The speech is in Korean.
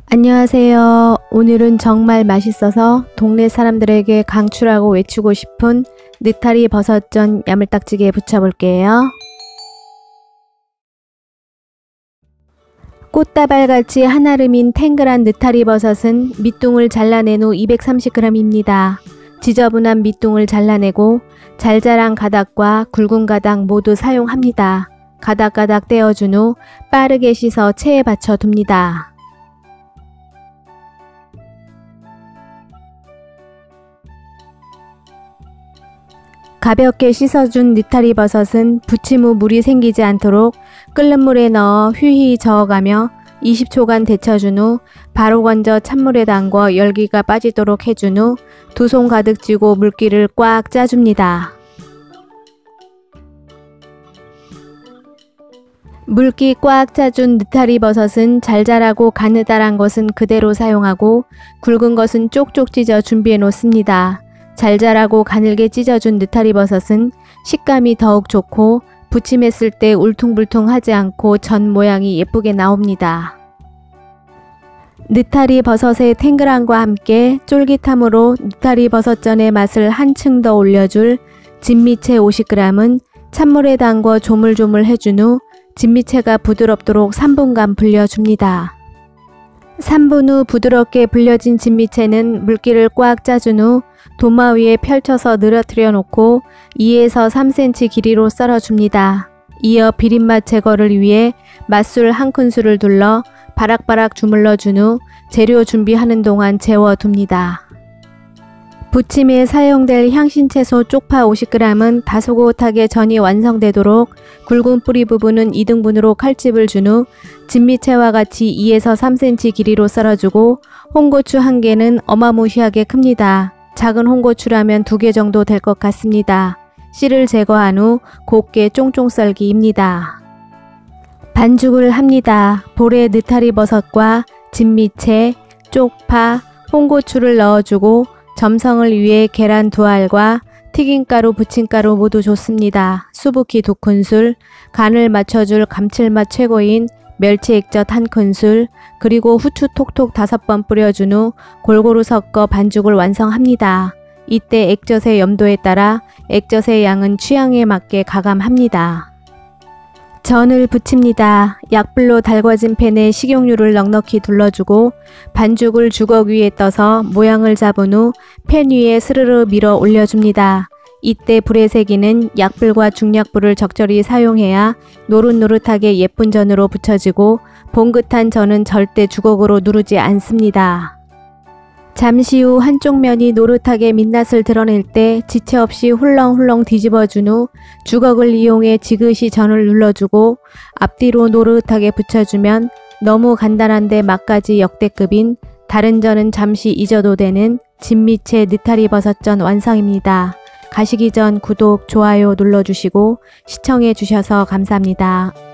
안녕하세요. 오늘은 정말 맛있어서 동네 사람들에게 강추라고 외치고 싶은 느타리 버섯전 야물딱지기에 부쳐볼게요. 꽃다발같이 한아름인 탱글한 느타리 버섯은 밑둥을 잘라낸 후 230g입니다. 지저분한 밑둥을 잘라내고 잘 자란 가닥과 굵은 가닥 모두 사용합니다. 가닥가닥 떼어준 후 빠르게 씻어 체에 받쳐 둡니다. 가볍게 씻어준 느타리 버섯은 부침 후 물이 생기지 않도록 끓는 물에 넣어 휘휘 저어가며 20초간 데쳐준 후 바로 건져 찬물에 담궈 열기가 빠지도록 해준 후 두 손 가득 쥐고 물기를 꽉 짜줍니다. 물기 꽉 짜준 느타리 버섯은 잘 자라고 가느다란 것은 그대로 사용하고 굵은 것은 쪽쪽 찢어 준비해 놓습니다. 잘 자라고 가늘게 찢어준 느타리 버섯은 식감이 더욱 좋고 부침했을 때 울퉁불퉁하지 않고 전 모양이 예쁘게 나옵니다. 느타리 버섯의 탱글함과 함께 쫄깃함으로 느타리 버섯전의 맛을 한층 더 올려줄 진미채 50g은 찬물에 담궈 조물조물 해준 후 진미채가 부드럽도록 3분간 불려줍니다. 3분 후 부드럽게 불려진 진미채는 물기를 꽉 짜준 후 도마 위에 펼쳐서 늘어뜨려 놓고 2에서 3cm 길이로 썰어줍니다. 이어 비린맛 제거를 위해 맛술 1큰술을 둘러 바락바락 주물러 준 후 재료 준비하는 동안 재워둡니다. 부침에 사용될 향신채소 쪽파 50g은 다소곳하게 전이 완성되도록 굵은 뿌리 부분은 2등분으로 칼집을 준 후 진미채와 같이 2에서 3cm 길이로 썰어주고 홍고추 1개는 어마무시하게 큽니다. 작은 홍고추라면 2개 정도 될 것 같습니다. 씨를 제거한 후 곱게 쫑쫑 썰기입니다. 반죽을 합니다. 볼에 느타리 버섯과 진미채, 쪽파, 홍고추를 넣어주고 점성을 위해 계란 2알과 튀김가루, 부침가루 모두 좋습니다. 수북히 2큰술, 간을 맞춰줄 감칠맛 최고인 멸치 액젓 1큰술, 그리고 후추 톡톡 5번 뿌려준 후 골고루 섞어 반죽을 완성합니다. 이때 액젓의 염도에 따라 액젓의 양은 취향에 맞게 가감합니다. 전을 부칩니다. 약불로 달궈진 팬에 식용유를 넉넉히 둘러주고 반죽을 주걱 위에 떠서 모양을 잡은 후 팬 위에 스르르 밀어 올려줍니다. 이때 불의 세기는 약불과 중약불을 적절히 사용해야 노릇노릇하게 예쁜 전으로 부쳐지고 봉긋한 전은 절대 주걱으로 누르지 않습니다. 잠시 후 한쪽 면이 노릇하게 민낯을 드러낼 때 지체 없이 훌렁훌렁 뒤집어준 후 주걱을 이용해 지그시 전을 눌러주고 앞뒤로 노릇하게 붙여주면 너무 간단한데 맛까지 역대급인 다른 전은 잠시 잊어도 되는 진미채 느타리 버섯전 완성입니다. 가시기 전 구독, 좋아요 눌러주시고 시청해 주셔서 감사합니다.